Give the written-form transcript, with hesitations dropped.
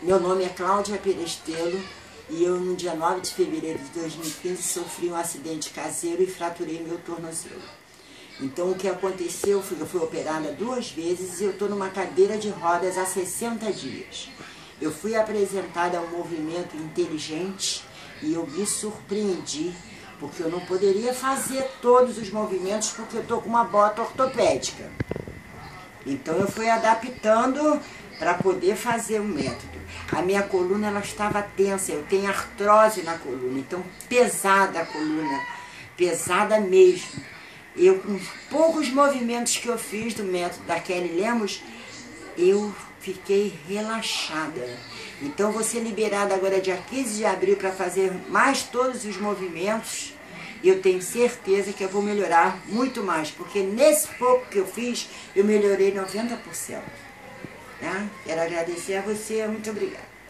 Meu nome é Cláudia Perestelo e eu, no dia 9 de fevereiro de 2015, sofri um acidente caseiro e fraturei meu tornozelo. Então, o que aconteceu foi que eu fui operada 2 vezes e eu estou numa cadeira de rodas há 60 dias. Eu fui apresentada a um movimento inteligente e eu me surpreendi, porque eu não poderia fazer todos os movimentos porque eu estou com uma bota ortopédica. Então, eu fui adaptando para poder fazer o método. A minha coluna ela estava tensa, eu tenho artrose na coluna, então pesada a coluna, pesada mesmo. Eu, com poucos movimentos que eu fiz do método da Kelly Lemos, eu fiquei relaxada. Então vou ser liberada agora dia 15 de abril para fazer mais todos os movimentos. E eu tenho certeza que eu vou melhorar muito mais, porque nesse pouco que eu fiz, eu melhorei 90%. Tá? Quero agradecer a você, muito obrigada.